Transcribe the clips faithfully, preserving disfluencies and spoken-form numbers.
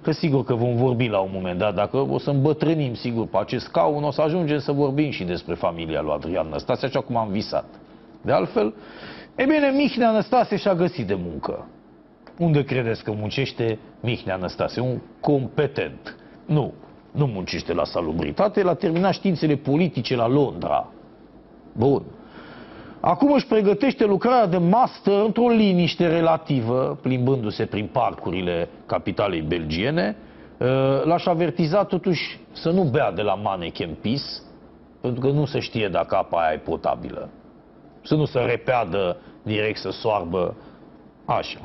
că sigur că vom vorbi la un moment dat, dacă o să îmbătrânim sigur pe acest scaun, o să ajungem să vorbim și despre familia lui Adrian Năstase, așa cum am visat. De altfel, e bine, Mihnea Năstase și-a găsit de muncă. Unde credeți că muncește Mihnea Năstase? Un competent. Nu, nu muncește la Salubritate, el a terminat științele politice la Londra. Bun. Acum își pregătește lucrarea de master într-o liniște relativă, plimbându-se prin parcurile capitalei belgiene. L-aș avertiza totuși să nu bea de la Manneken Pis, pentru că nu se știe dacă apa aia e potabilă. Să nu se repeadă direct, să soarbă așa.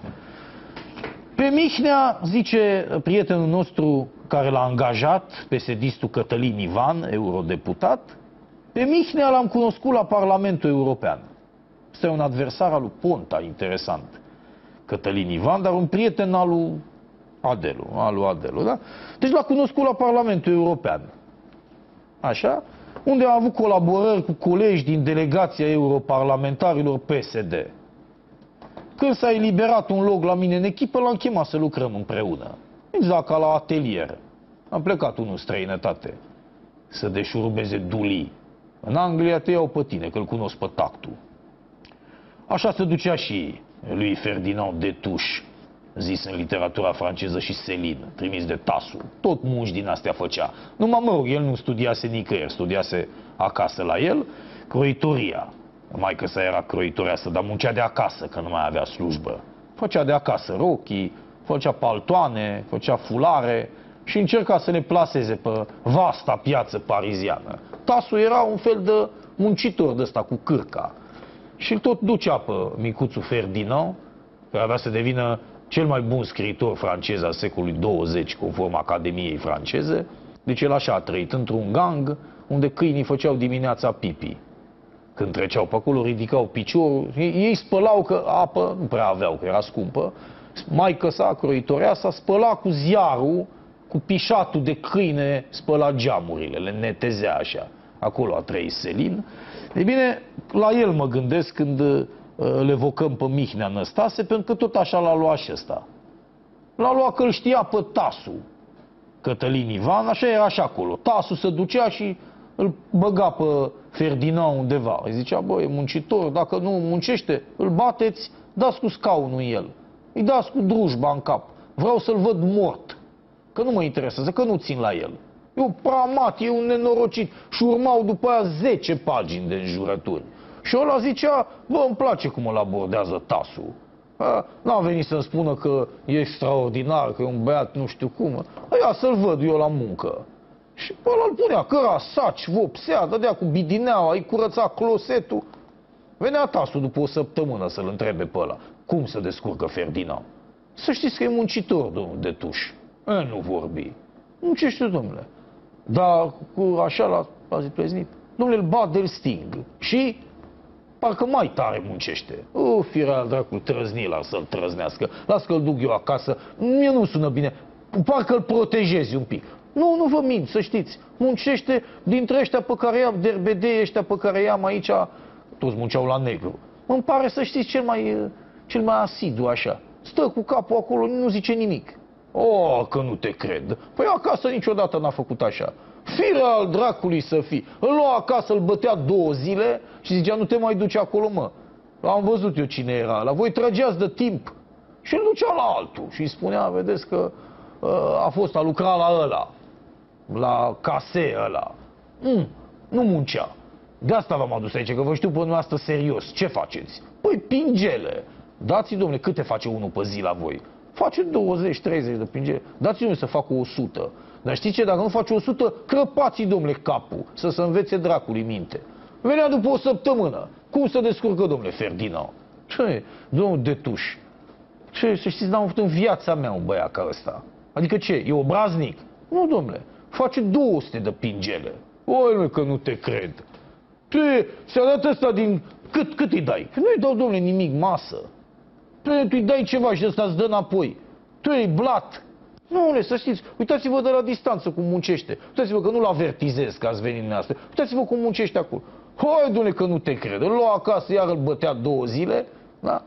Pe Mihnea, zice prietenul nostru care l-a angajat, P S D-istul Cătălin Ivan, eurodeputat, pe Mihnea l-am cunoscut la Parlamentul European. Este un adversar al lui Ponta, interesant. Cătălin Ivan, dar un prieten al lui Adelu, al lui Adelu, da? Deci l-a cunoscut la Parlamentul European. Așa? Unde a avut colaborări cu colegi din delegația europarlamentarilor P S D. Când s-a eliberat un loc la mine în echipă, l-am chemat să lucrăm împreună. Exact ca la atelier. Am plecat unul în străinătate să deșurubeze dulii. În Anglia te iau pe tine, că-l cunosc pe tactul. Așa se ducea și lui Ferdinand Destouches, zis în literatura franceză și Céline, trimis de Tasu. Tot munci din astea făcea. Numai, mă rog, el nu studiase nicăieri, studiase acasă la el, croitoria. Maică sa era croitoreasă, dar muncea de acasă, că nu mai avea slujbă. Făcea de acasă rochii, făcea paltoane, făcea fulare și încerca să ne plaseze pe vasta piață pariziană. Tasu era un fel de muncitor de ăsta cu cârca. Și tot ducea pe micuțul Ferdinand, care avea să devină cel mai bun scriitor francez al secolului douăzeci, conform Academiei franceze. Deci el așa a trăit, într-un gang unde câinii făceau dimineața pipi. Când treceau pe acolo, ridicau piciorul, ei spălau, că apă nu prea aveau, că era scumpă. Maică sa, croitorea sa, spăla cu ziarul, cu pișatul de câine, spăla geamurile, le netezea așa. Acolo a trăit Céline. Ei bine, la el mă gândesc când uh, le evocăm pe Mihnea Năstase, pentru că tot așa l-a luat și ăsta. L-a luat că îl știa pe Tasu, Cătălin Ivan, așa era și acolo. Tasu se ducea și îl băga pe Ferdinand undeva. Îi zicea, bă, e muncitor, dacă nu muncește, îl bateți, dați cu scaunul în el. Îi dați cu drujba în cap. Vreau să-l văd mort. Că nu mă interesează, că nu țin la el. E un pramat, e un nenorocit. Și urmau după aia zece pagini de înjurături. Și ăla zicea, bă, îmi place cum îl abordează Tasu. N-a venit să-mi spună că e extraordinar, că e un băiat nu știu cum. Ia să-l văd eu la muncă. Și ăla îl punea, căra saci, vopsea, dădea cu bidineaua, îi curăța closetul. Venea Tasu după o săptămână să-l întrebe pe ăla, cum se descurcă Ferdinand. Să știți că e muncitor, domnul Destouches. E, nu vorbi. Muncește, domnule. Dar cu așa la, la zi pleznit, domnule, îl bat de-l sting. Și parcă mai tare muncește. O, firea al dracului, trăznila să-l trăznească. Las că-l duc eu acasă. Mie nu sună bine. Parcă îl protejezi un pic. Nu, nu vă mint, să știți. Muncește dintre ăștia pe care i-am, derbedei ăștia pe care i-am aici, toți munceau la negru. Îmi pare, să știți, cel mai, cel mai asidu așa. Stă cu capul acolo, nu zice nimic. O, că nu te cred. Păi acasă niciodată n-a făcut așa. Firea al dracului să fii. Îl lua acasă, îl bătea două zile și zicea, nu te mai duci acolo, mă. Am văzut eu cine era. La voi trăgeați de timp. Și îl ducea la altul. Și îi spunea, vedeți că a fost, a lucrat la ăla. La case ăla. Mm, nu muncea. De asta v-am adus aici, că vă știu pe dumneavoastră serios. Ce faceți? Păi pingele. Dați-i, domnule, câte face unul pe zi la voi? Face douăzeci treizeci de pingele. Dați-i, domnule, să facă o sută. Dar știți ce? Dacă nu face o sută, crăpați-i, domnule, capul. Să se învețe dracului minte. Venea după o săptămână. Cum se descurcă, domnule Ferdinand? Ce? Domnul Destouches. Ce? Să știți, n-am făcut în viața mea un băiat ca ăsta. Adică ce? E obraznic? Nu, domnule. Face două sute de pingele. Oi, mă, că nu te cred. Ce? S-a dat ăsta din... Cât, cât îi dai? Că nu-i dau, domnule, nimic, masă. Tu îi dai ceva și ăsta îți dă înapoi. Tu e blat. Nu, să știți, uitați-vă de la distanță cum muncește. Uitați-vă că nu-l avertizez că ați venit în asta. Uitați-vă cum muncește acolo. Hai, dom'le, că nu te cred. Îl lua acasă, iar îl bătea două zile, da?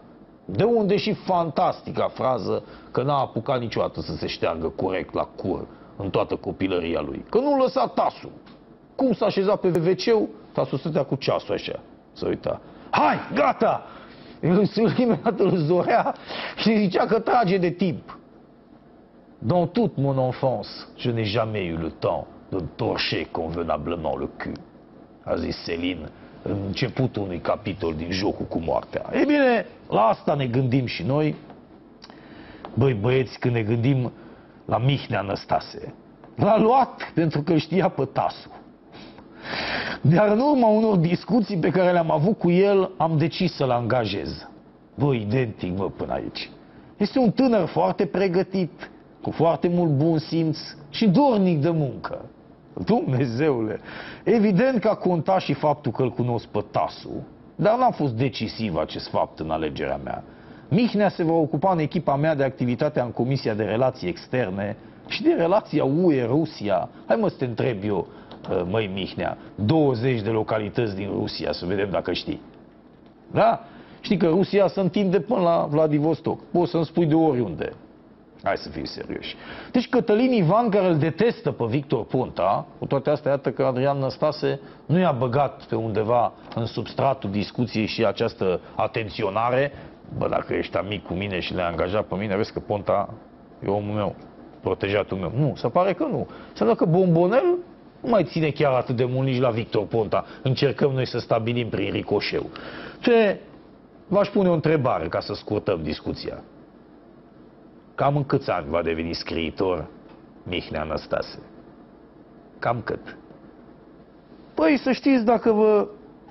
De unde și fantastica frază că n-a apucat niciodată să se șteargă corect la cur în toată copilăria lui. Că nu lăsa tasul. Cum s-a așezat pe ve ce-ul, tasul stătea cu ceasul așa. Să uita. Hai, gata! Imediat îl zorea și zicea că trage de timp. Dans toute mon enfance, je n'ai jamais eu le temps de torcher convenablement le cul, a zis Céline în începutul unui capitol din Jocul cu moartea. Ei bine, la asta ne gândim și noi, băi băieți, când ne gândim la Mihnea Năstase. L-a luat pentru că știa pe tasul. Dar în urma unor discuții pe care le-am avut cu el, am decis să-l angajez. Bă, identic, mă, până aici. Este un tânăr foarte pregătit, cu foarte mult bun simț și dornic de muncă. Dumnezeule! Evident că a contat și faptul că îl cunosc pe tasul, dar n-a fost decisiv acest fapt în alegerea mea. Mihnea se va ocupa în echipa mea de activitatea în Comisia de Relații Externe și de relația U E-Rusia. Hai mă să te întreb eu, măi Mihnea, douăzeci de localități din Rusia, să vedem dacă știi. Da? Știi că Rusia se întinde până la Vladivostok. Poți să-mi spui de oriunde. Hai să fim serioși. Deci Cătălin Ivan, care îl detestă pe Victor Ponta, cu toate astea, iată că Adrian Năstase nu i-a băgat pe undeva în substratul discuției și această atenționare. Bă, dacă ești amic cu mine și le-ai angajat pe mine, vezi că Ponta e omul meu, protejatul meu. Nu, se pare că nu. Înseamnă că Bombonel nu mai ține chiar atât de mult nici la Victor Ponta. Încercăm noi să stabilim prin ricoșeu. Ce v-aș pune o întrebare ca să scurtăm discuția. Cam în câți ani va deveni scriitor Mihnea Năstase? Cam cât? Păi să știți, dacă vă...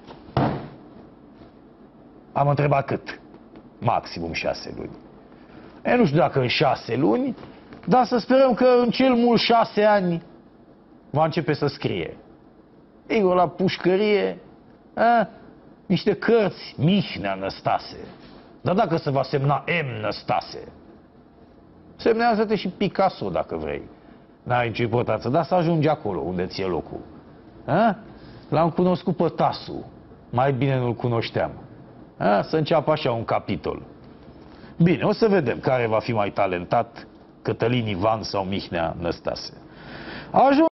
Am întrebat cât? Maximum șase luni. E, nu știu dacă în șase luni, dar să sperăm că în cel mult șase ani va începe să scrie. Eu la pușcărie, a? Niște cărți, Mihnea Năstase. Dar dacă se va semna M. Năstase, semnează-te și Picasso dacă vrei. N-ai nicio importanță, dar să ajungi acolo unde ți-e locul. L-am cunoscut pe tasul. Mai bine nu-l cunoșteam. A? Să înceapă așa un capitol. Bine, o să vedem care va fi mai talentat, Cătălin Ivan sau Mihnea Năstase. Ajung